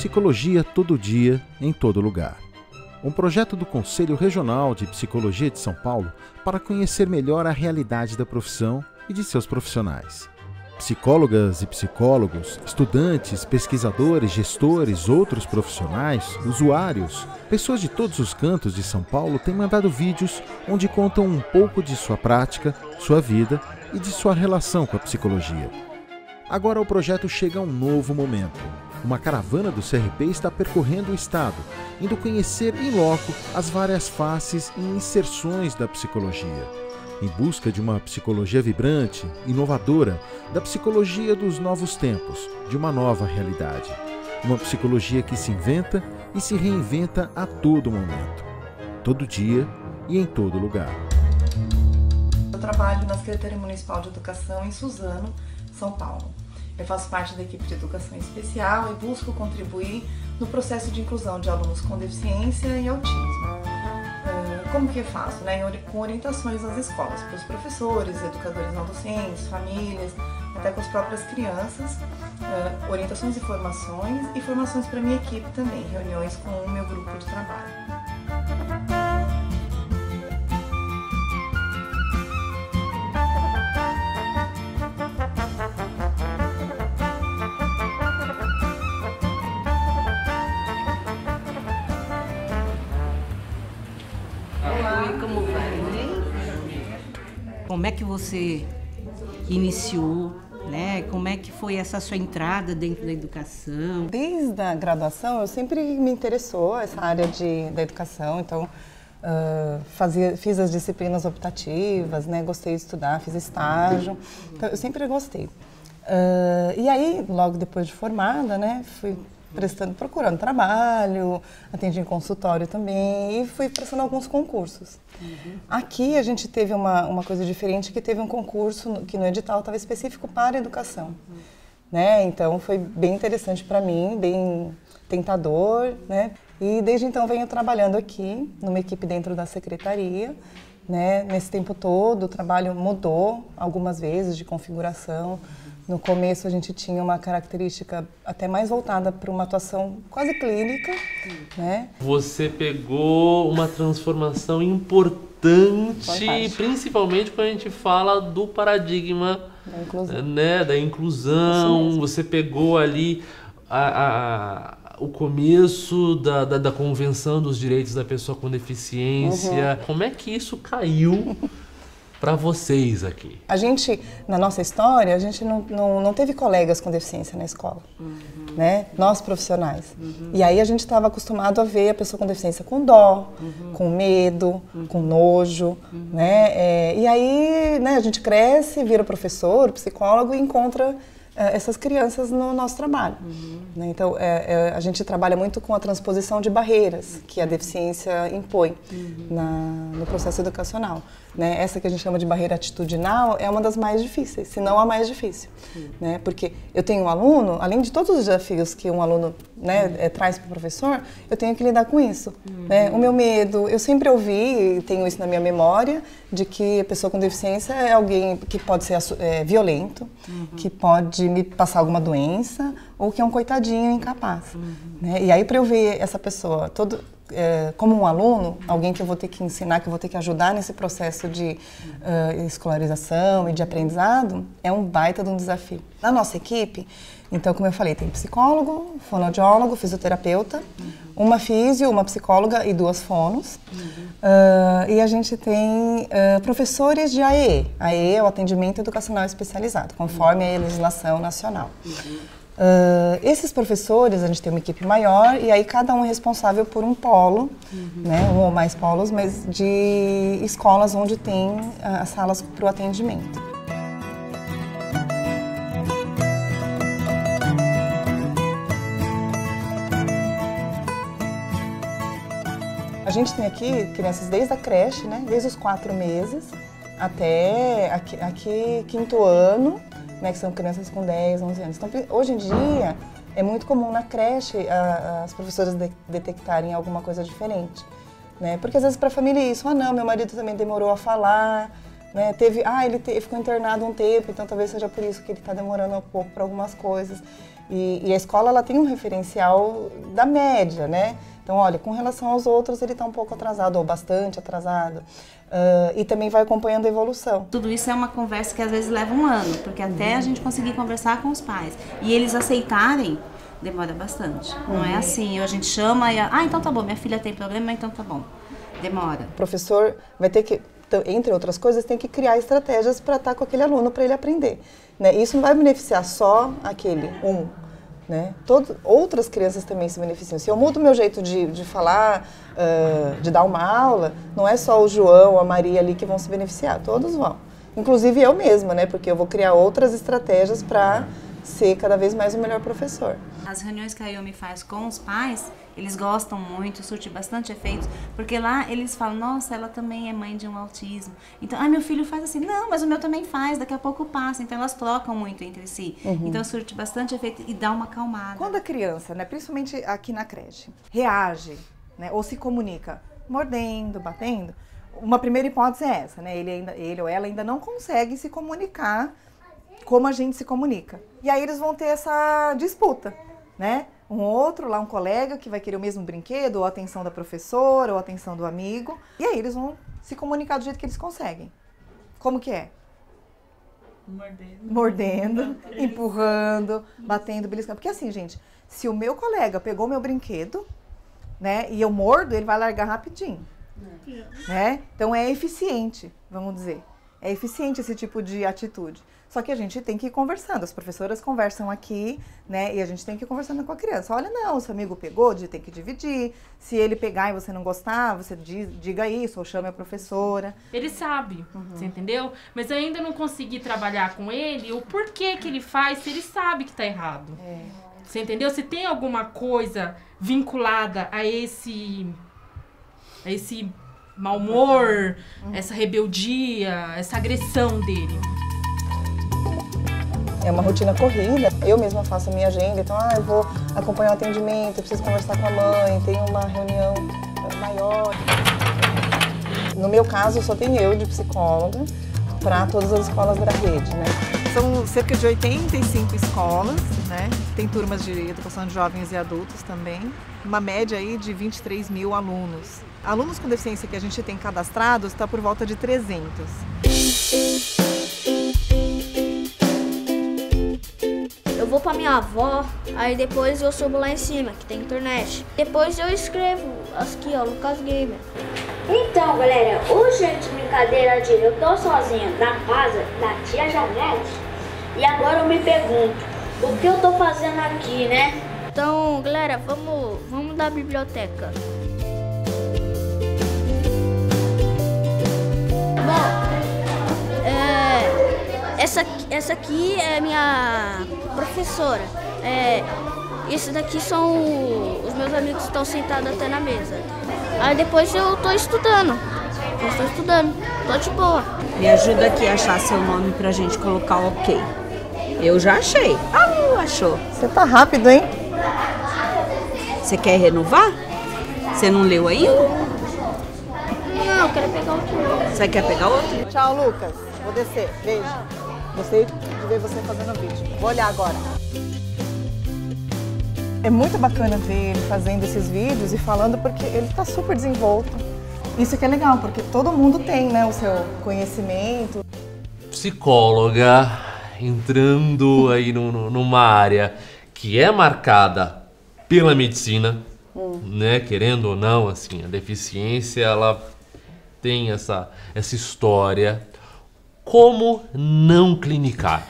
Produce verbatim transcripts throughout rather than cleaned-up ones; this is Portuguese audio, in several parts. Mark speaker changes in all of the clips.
Speaker 1: Psicologia todo dia, em todo lugar. Um projeto do Conselho Regional de Psicologia de São Paulo para conhecer melhor a realidade da profissão e de seus profissionais. Psicólogas e psicólogos, estudantes, pesquisadores, gestores, outros profissionais, usuários, pessoas de todos os cantos de São Paulo têm mandado vídeos onde contam um pouco de sua prática, sua vida e de sua relação com a psicologia. Agora o projeto chega a um novo momento. Uma caravana do C R P está percorrendo o estado, indo conhecer em loco as várias faces e inserções da psicologia, em busca de uma psicologia vibrante, inovadora, da psicologia dos novos tempos, de uma nova realidade. Uma psicologia que se inventa e se reinventa a todo momento, todo dia e em todo lugar.
Speaker 2: Eu trabalho na Secretaria Municipal de Educação em Suzano, São Paulo. Eu faço parte da equipe de educação especial e busco contribuir no processo de inclusão de alunos com deficiência e autismo. Como que eu faço? Né? Com orientações nas escolas, para os professores, educadores não docentes, famílias, até com as próprias crianças, orientações e formações, e formações para a minha equipe também, reuniões com o meu grupo de trabalho.
Speaker 3: Como vai? Como é que você iniciou, né? Como é que foi essa sua entrada dentro da educação?
Speaker 2: Desde a graduação eu sempre me interessou essa área de, da educação, então uh, fazia, fiz as disciplinas optativas, né? Gostei de estudar, fiz estágio, então eu sempre gostei. Uh, e aí, logo depois de formada, né? Fui prestando, procurando trabalho, atendi em consultório também e fui prestando alguns concursos. Uhum. Aqui a gente teve uma, uma coisa diferente, que teve um concurso que no edital estava específico para a educação. Uhum. Né? Então foi bem interessante para mim, bem tentador, né? E desde então venho trabalhando aqui, numa equipe dentro da secretaria. Né? Nesse tempo todo o trabalho mudou algumas vezes de configuração. No começo a gente tinha uma característica até mais voltada para uma atuação quase clínica, né?
Speaker 4: Você pegou uma transformação importante, Fantástico. Principalmente quando a gente fala do paradigma da inclusão. Né, da inclusão. Você pegou ali a, a, o começo da, da, da Convenção dos Direitos da Pessoa com Deficiência. Uhum. Como é que isso caiu para vocês aqui?
Speaker 2: A gente, na nossa história, a gente não, não, não teve colegas com deficiência na escola, uhum. né? Nós profissionais. Uhum. E aí a gente estava acostumado a ver a pessoa com deficiência com dó, uhum. com medo, uhum. com nojo, uhum. né? É, e aí, né, a gente cresce, vira professor, psicólogo e encontra é, essas crianças no nosso trabalho. Uhum. Né? Então, é, é, a gente trabalha muito com a transposição de barreiras que a deficiência impõe uhum. na, no processo educacional. Né? Essa que a gente chama de barreira atitudinal é uma das mais difíceis, se não a mais difícil. Uhum. Né? Porque eu tenho um aluno, além de todos os desafios que um aluno, né, uhum. é, traz para o professor, eu tenho que lidar com isso. Uhum. Né? O meu medo, eu sempre ouvi, e tenho isso na minha memória, de que a pessoa com deficiência é alguém que pode ser é, violento, uhum. que pode me passar alguma doença, ou que é um coitadinho incapaz. Uhum. Né? E aí, para eu ver essa pessoa todo, é, como um aluno, alguém que eu vou ter que ensinar, que eu vou ter que ajudar nesse processo de uh, escolarização e de aprendizado, é um baita de um desafio. Na nossa equipe, então, como eu falei, tem psicólogo, fonoaudiólogo, fisioterapeuta, uhum. uma físio, uma psicóloga e duas fonos. Uhum. Uh, e a gente tem uh, professores de A E E. A E E é o atendimento educacional especializado, conforme uhum. a legislação nacional. Uhum. Uh, esses professores, a gente tem uma equipe maior e aí cada um é responsável por um polo, uhum. né, um ou mais polos, mas de escolas onde tem uh, as salas para o atendimento. A gente tem aqui crianças desde a creche, né, desde os quatro meses até aqui, aqui quinto ano, né, que são crianças com dez, onze anos. Então, hoje em dia, é muito comum na creche a, as professoras de, detectarem alguma coisa diferente. Né? Porque às vezes para a família é isso, ah não, meu marido também demorou a falar, né? Teve, ah, ele, te, ele ficou internado um tempo, então talvez seja por isso que ele está demorando um pouco para algumas coisas. E, e a escola ela tem um referencial da média, né? Então, olha, com relação aos outros, ele está um pouco atrasado, ou bastante atrasado. Uh, e também vai acompanhando a evolução.
Speaker 5: Tudo isso é uma conversa que às vezes leva um ano, porque até uhum. a gente conseguir conversar com os pais e eles aceitarem, demora bastante. Uhum. Não é assim, a gente chama e, ah, então tá bom, minha filha tem problema, então tá bom. Demora.
Speaker 2: O professor vai ter que, entre outras coisas, tem que criar estratégias para estar com aquele aluno, para ele aprender. Né? Isso não vai beneficiar só aquele, um. Né? Todo, outras crianças também se beneficiam. Se eu mudo o meu jeito de, de falar, uh, de dar uma aula, não é só o João, a Maria ali que vão se beneficiar, todos vão. Inclusive eu mesma, né? Porque eu vou criar outras estratégias para ser cada vez mais o melhor professor.
Speaker 5: As reuniões que a Yumi faz com os pais, eles gostam muito, surte bastante efeitos, porque lá eles falam, nossa, ela também é mãe de um autismo. Então, ah, meu filho faz assim, não, mas o meu também faz, daqui a pouco passa. Então elas trocam muito entre si. Uhum. Então surte bastante efeito e dá uma acalmada.
Speaker 2: Quando a criança, né, principalmente aqui na creche, reage, né, ou se comunica mordendo, batendo, uma primeira hipótese é essa, né? Ele, ainda, ele ou ela ainda não consegue se comunicar como a gente se comunica. E aí eles vão ter essa disputa, né? Um outro, lá um colega que vai querer o mesmo brinquedo, ou a atenção da professora, ou a atenção do amigo. E aí eles vão se comunicar do jeito que eles conseguem. Como que é?
Speaker 6: Mordendo.
Speaker 2: Mordendo, empurrando, batendo, beliscando. Porque assim, gente, se o meu colega pegou meu brinquedo, né, e eu mordo, ele vai largar rapidinho. É. Né? Então é eficiente, vamos dizer. É eficiente esse tipo de atitude. Só que a gente tem que ir conversando, as professoras conversam aqui, né, e a gente tem que ir conversando com a criança. Olha, não, seu amigo pegou, tem que dividir. Se ele pegar e você não gostar, você diz, diga isso, ou chame a professora.
Speaker 6: Ele sabe, uhum. Você entendeu? Mas eu ainda não consegui trabalhar com ele o porquê que ele faz, se ele sabe que tá errado. É. Você entendeu? Se tem alguma coisa vinculada a esse, a esse mau humor, uhum. Essa rebeldia, essa agressão dele.
Speaker 2: É uma rotina corrida, eu mesma faço a minha agenda, então ah, eu vou acompanhar o atendimento, eu preciso conversar com a mãe, tem uma reunião maior. No meu caso, só tenho eu de psicóloga para todas as escolas da rede, né? São cerca de oitenta e cinco escolas, né? Tem turmas de educação de jovens e adultos também, uma média aí de vinte e três mil alunos. Alunos com deficiência que a gente tem cadastrados está por volta de trezentos.
Speaker 7: Eu vou pra minha avó, aí depois eu subo lá em cima, que tem internet. Depois eu escrevo aqui, ó, Lucas Gamer.
Speaker 8: Então, galera, hoje é de brincadeira de eu tô sozinha na casa da tia Janete. E agora eu me pergunto, o que eu tô fazendo aqui, né?
Speaker 7: Então, galera, vamos, vamos da biblioteca. Bom, é, essa, essa aqui é minha professora. É, esse daqui são os meus amigos que estão sentados até na mesa. Aí depois eu tô estudando. Eu estou estudando, tô de boa.
Speaker 3: Me ajuda aqui a achar seu nome pra gente colocar o ok. Eu já achei. Ah, achou.
Speaker 2: Você tá rápido, hein?
Speaker 3: Você quer renovar? Você não leu ainda?
Speaker 7: Não, eu quero pegar outro.
Speaker 3: Você quer pegar outro?
Speaker 2: Tchau, Lucas. Vou descer. Beijo. Gostei de ver você fazendo o vídeo. Vou olhar agora. É muito bacana ver ele fazendo esses vídeos e falando porque ele está super desenvolto. Isso que é legal, porque todo mundo tem, né, o seu conhecimento.
Speaker 4: Psicóloga entrando aí no, no, numa área que é marcada pela medicina, hum. né, querendo ou não, assim, a deficiência, ela tem essa, essa história. Como não clinicar?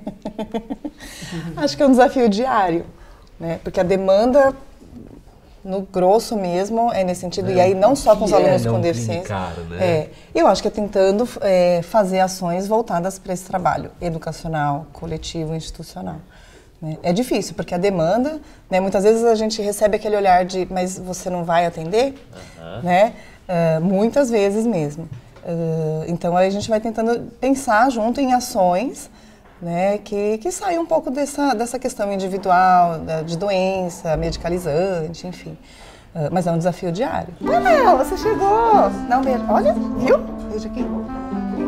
Speaker 2: Acho que é um desafio diário, né? Porque a demanda, no grosso mesmo, é nesse sentido, é, e aí não só com os alunos é com deficiência.
Speaker 4: Clinicar, né?
Speaker 2: É, eu acho que é tentando é, fazer ações voltadas para esse trabalho educacional, coletivo, institucional. Né? É difícil, porque a demanda, né, muitas vezes a gente recebe aquele olhar de, mas você não vai atender? Uh-huh. Né? Uh, muitas vezes mesmo. Uh, então a gente vai tentando pensar junto em ações, né, que, que saiam um pouco dessa, dessa questão individual, da, de doença, medicalizante, enfim. Uh, mas é um desafio diário. Manel, você chegou! Não, beijo. Olha, viu? Beijo aqui.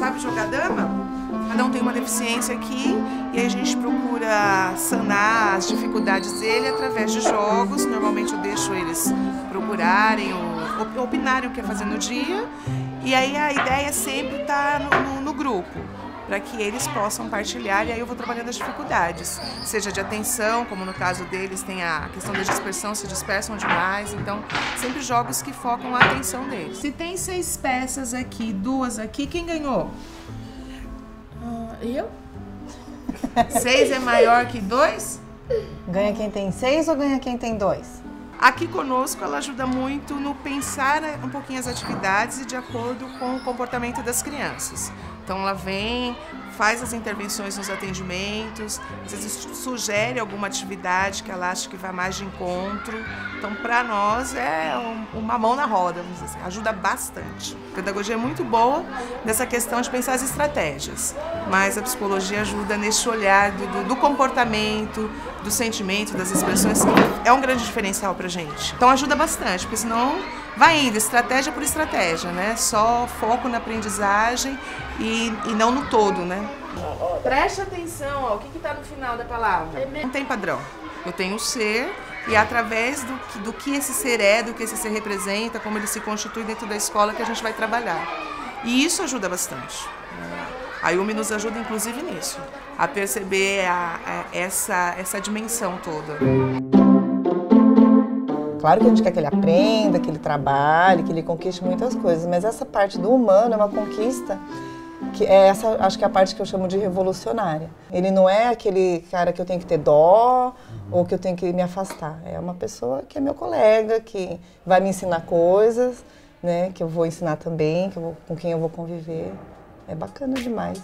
Speaker 9: sabe jogar dama, cada um tem uma deficiência aqui, e aí a gente procura sanar as dificuldades dele através de jogos. Normalmente eu deixo eles procurarem ou opinarem o que é fazer no dia, e aí a ideia é sempre estar no, no, no grupo, para que eles possam partilhar, e aí eu vou trabalhando as dificuldades, seja de atenção, como no caso deles tem a questão da dispersão, se dispersam demais, então sempre jogos que focam a atenção deles. Se tem seis peças aqui, duas aqui, quem ganhou?
Speaker 6: Uh, eu?
Speaker 9: Seis é maior que dois?
Speaker 2: Ganha quem tem seis ou ganha quem tem dois?
Speaker 9: Aqui conosco ela ajuda muito no pensar um pouquinho as atividades e de acordo com o comportamento das crianças. Então ela vem, faz as intervenções nos atendimentos, às vezes sugere alguma atividade que ela acha que vai mais de encontro. Então para nós é um, uma mão na roda, vamos dizer assim, ajuda bastante. A pedagogia é muito boa nessa questão de pensar as estratégias, mas a psicologia ajuda nesse olhar do, do, do comportamento, do sentimento, das expressões, que é um grande diferencial pra gente. Então ajuda bastante, porque senão vai indo, estratégia por estratégia, né? Só foco na aprendizagem e, e não no todo, né? Preste atenção, ó, o que está no final da palavra? Não tem padrão. Eu tenho o ser, e é através do que, do que esse ser é, do que esse ser representa, como ele se constitui dentro da escola, que a gente vai trabalhar. E isso ajuda bastante. A Yumi nos ajuda, inclusive, nisso, a perceber a, a, essa, essa dimensão toda.
Speaker 2: Claro que a gente quer que ele aprenda, que ele trabalhe, que ele conquiste muitas coisas, mas essa parte do humano é uma conquista que é essa, acho que é a parte que eu chamo de revolucionária. Ele não é aquele cara que eu tenho que ter dó ou que eu tenho que me afastar. É uma pessoa que é meu colega, que vai me ensinar coisas, né, que eu vou ensinar também, que eu vou, com quem eu vou conviver. É bacana demais.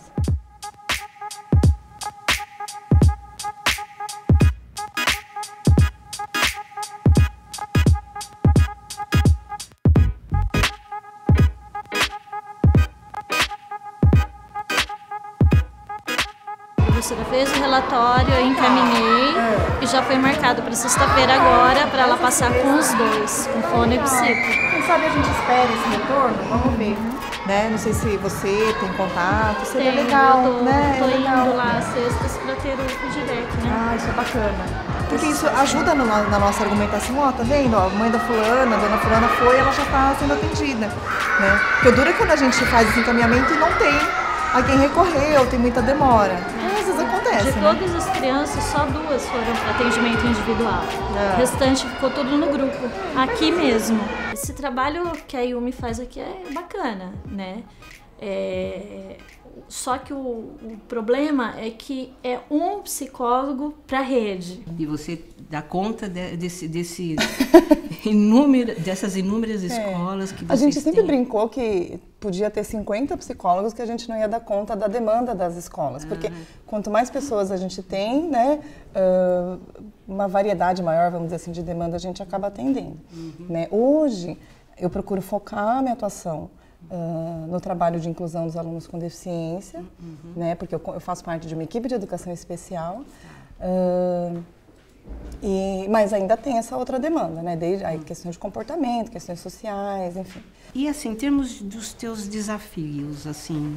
Speaker 10: A professora fez o relatório, eu encaminhei e já foi marcado para sexta-feira agora para ela passar com os dois, com fono e psico.
Speaker 2: Quem sabe a gente espera esse retorno? Vamos ver. Né? Não sei se você tem contato, seria
Speaker 10: Tenho,
Speaker 2: legal,
Speaker 10: eu tô,
Speaker 2: né?
Speaker 10: tô
Speaker 2: é legal.
Speaker 10: indo lá às sextas para ter o feedback, né?
Speaker 2: Ah, isso é bacana. Porque isso ajuda no, na nossa argumentação, ó, tá vendo? Ó, a mãe da fulana, a dona fulana foi, ela já tá sendo atendida, né? Porque o duro é quando a gente faz esse encaminhamento e não tem a quem recorrer, ou tem muita demora. Às vezes acontece,
Speaker 10: De
Speaker 2: né?
Speaker 10: todas as crianças, só duas foram para atendimento individual.
Speaker 2: É.
Speaker 10: O restante ficou tudo no grupo, aqui mesmo. Esse trabalho que a Yumi faz aqui é bacana, né? É... Só que o, o problema é que é um psicólogo para a rede.
Speaker 3: E você dá conta de, desse, desse inúmero, dessas inúmeras escolas
Speaker 2: é.
Speaker 3: que vocês
Speaker 2: A gente sempre
Speaker 3: têm.
Speaker 2: brincou que podia ter cinquenta psicólogos, que a gente não ia dar conta da demanda das escolas. Porque
Speaker 3: Ah.
Speaker 2: quanto mais pessoas a gente tem, né, uh, uma variedade maior, vamos dizer assim, de demanda a gente acaba atendendo. Uhum. Né? Hoje, eu procuro focar a minha atuação Uh, no trabalho de inclusão dos alunos com deficiência, uhum. né, porque eu, eu faço parte de uma equipe de educação especial, uh, e, mas ainda tem essa outra demanda, né, desde aí, questões de comportamento, questões sociais, enfim.
Speaker 3: E assim, em termos dos teus desafios, assim,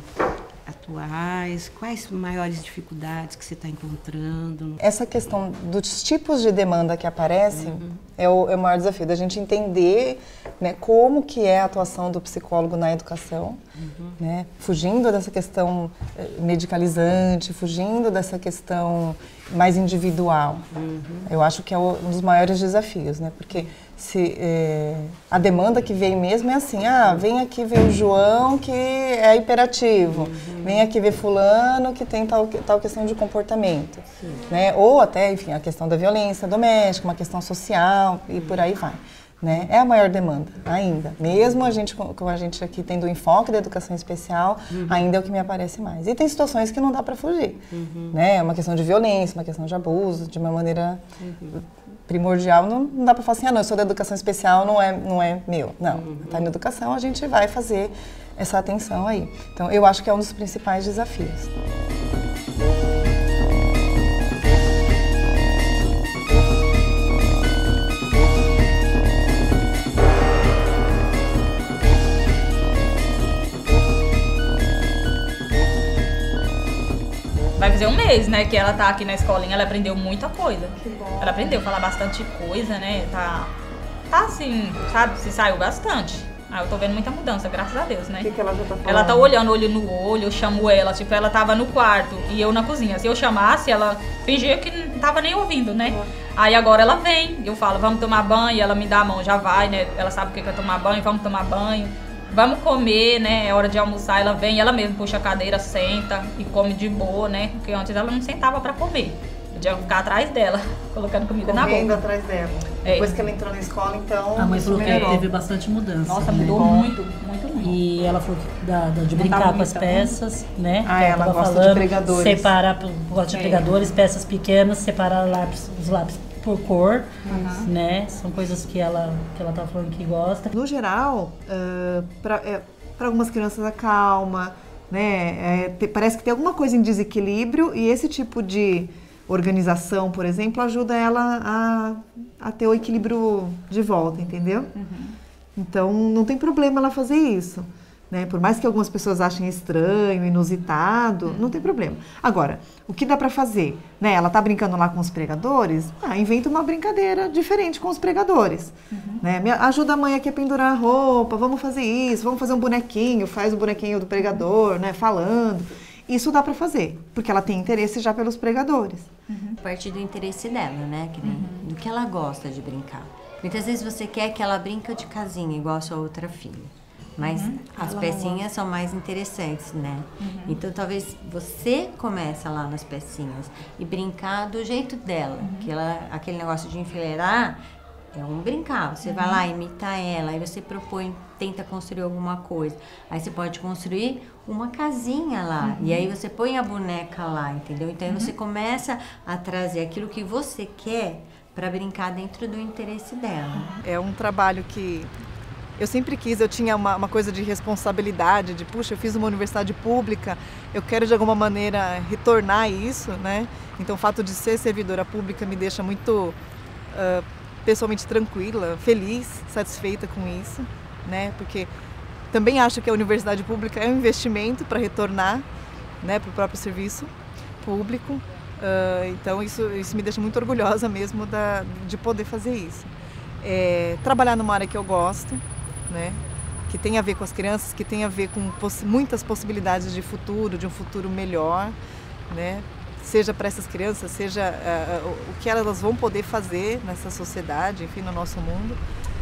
Speaker 3: atuais, quais maiores dificuldades que você está encontrando?
Speaker 2: Essa questão dos tipos de demanda que aparecem uhum. é, o, é o maior desafio, da gente entender, né, como que é a atuação do psicólogo na educação, uhum. né, fugindo dessa questão medicalizante, fugindo dessa questão mais individual. Uhum. Eu acho que é o, um dos maiores desafios, né, porque se, é, a demanda que vem mesmo é assim, ah, vem aqui ver o João que é hiperativo, uhum. vem aqui ver fulano que tem tal, tal questão de comportamento, né? Ou até, enfim, a questão da violência doméstica, uma questão social e por aí vai. Né? É a maior demanda, ainda. Mesmo a gente, com a gente aqui tendo o enfoque da educação especial, uhum. ainda é o que me aparece mais. E tem situações que não dá para fugir. Uhum. Né? É uma questão de violência, uma questão de abuso, de uma maneira uhum. primordial. Não, não dá para falar assim, ah, não, eu sou da educação especial, não é, não é meu. Não, está uhum. na educação, a gente vai fazer essa atenção aí. Então, eu acho que é um dos principais desafios.
Speaker 11: vai fazer um mês, né, que ela tá aqui na escolinha, ela aprendeu muita coisa.
Speaker 2: Que bom.
Speaker 11: Ela aprendeu a falar bastante coisa, né, tá, tá assim, sabe, se saiu bastante. Ah, eu tô vendo muita mudança, graças a Deus, né.
Speaker 2: O que, que ela já tá falando?
Speaker 11: Ela tá olhando olho no olho, eu chamo ela, tipo, ela tava no quarto e eu na cozinha. Se eu chamasse, ela fingia que não tava nem ouvindo, né. Uhum. Aí agora ela vem, eu falo, vamos tomar banho, ela me dá a mão, já vai, né, ela sabe o que é tomar banho, vamos tomar banho. Vamos comer, né? É hora de almoçar, ela vem, ela mesma puxa a cadeira, senta e come de boa, né? Porque antes ela não sentava pra comer. Podia ficar atrás dela, colocando comida na boca.
Speaker 2: Correndo atrás dela. É. Depois que ela entrou na escola, então.
Speaker 12: A mãe falou que teve bastante mudança.
Speaker 11: Nossa, mudou
Speaker 12: né?
Speaker 11: muito, muito, muito.
Speaker 12: E ela falou que da, da, de brincar com as peças, né?
Speaker 2: Ah, ela, ela gosta
Speaker 12: falando,
Speaker 2: de pregadores.
Speaker 12: Separar, gosta de é. pregadores, peças pequenas, separar lápis, os lápis por cor, uhum. né? São coisas que ela, que ela tá falando que gosta.
Speaker 2: No geral, uh, pra, é, para algumas crianças acalma, né? É, te, parece que tem alguma coisa em desequilíbrio e esse tipo de organização, por exemplo, ajuda ela a, a ter o equilíbrio de volta, entendeu? Uhum. Então, não tem problema ela fazer isso. Né? Por mais que algumas pessoas achem estranho, inusitado, uhum. não tem problema. Agora, o que dá para fazer? Né? Ela tá brincando lá com os pregadores, ah, inventa uma brincadeira diferente com os pregadores. Uhum. Né? Me ajuda a mãe aqui a pendurar a roupa, vamos fazer isso, vamos fazer um bonequinho, faz o bonequinho do pregador, né? Falando. Isso dá para fazer, porque ela tem interesse já pelos pregadores.
Speaker 13: Uhum. A partir do interesse dela, né? Que nem, uhum. do que ela gosta de brincar. Muitas vezes você quer que ela brinque de casinha, igual a sua outra filha. Mas uhum. as ela pecinhas são mais interessantes, né? Uhum. Então, talvez você comece lá nas pecinhas e brincar do jeito dela. Uhum. Que ela, aquele negócio de enfileirar é um brincar. Você uhum. vai lá, imita ela, aí você propõe, tenta construir alguma coisa. Aí você pode construir uma casinha lá. Uhum. E aí você põe a boneca lá, entendeu? Então, aí uhum. você começa a trazer aquilo que você quer para brincar dentro do interesse dela.
Speaker 2: É um trabalho que eu sempre quis, eu tinha uma, uma coisa de responsabilidade, de puxa, eu fiz uma universidade pública, eu quero de alguma maneira retornar isso, né? Então o fato de ser servidora pública me deixa muito uh, pessoalmente tranquila, feliz, satisfeita com isso, né? Porque também acho que a universidade pública é um investimento para retornar, né, para o próprio serviço público. Uh, então isso, isso me deixa muito orgulhosa mesmo da, de poder fazer isso. É, trabalhar numa área que eu gosto, né, que tem a ver com as crianças, que tem a ver com poss muitas possibilidades de futuro, de um futuro melhor, né, seja para essas crianças, seja uh, o que elas vão poder fazer nessa sociedade, enfim, no nosso mundo.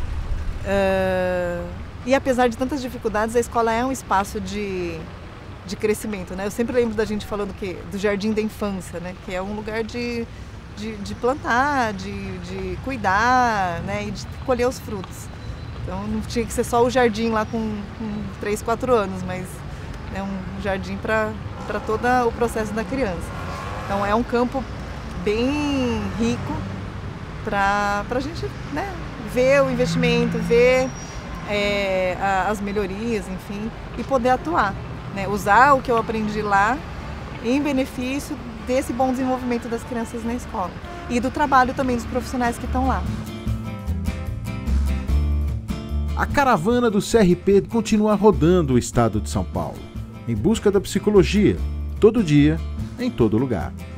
Speaker 2: Uh, e apesar de tantas dificuldades, a escola é um espaço de, de crescimento, né? Eu sempre lembro da gente falando que, do jardim da infância, né, que é um lugar de, de, de plantar, de, de cuidar, né, e de colher os frutos. Então não tinha que ser só o jardim lá com, com três, quatro anos, mas é um jardim para para todo o processo da criança. Então é um campo bem rico para a gente, né, ver o investimento, ver é, a, as melhorias, enfim, e poder atuar, né, usar o que eu aprendi lá em benefício desse bom desenvolvimento das crianças na escola e do trabalho também dos profissionais que estão lá.
Speaker 1: A caravana do C R P continua rodando o estado de São Paulo, em busca da psicologia, todo dia, em todo lugar.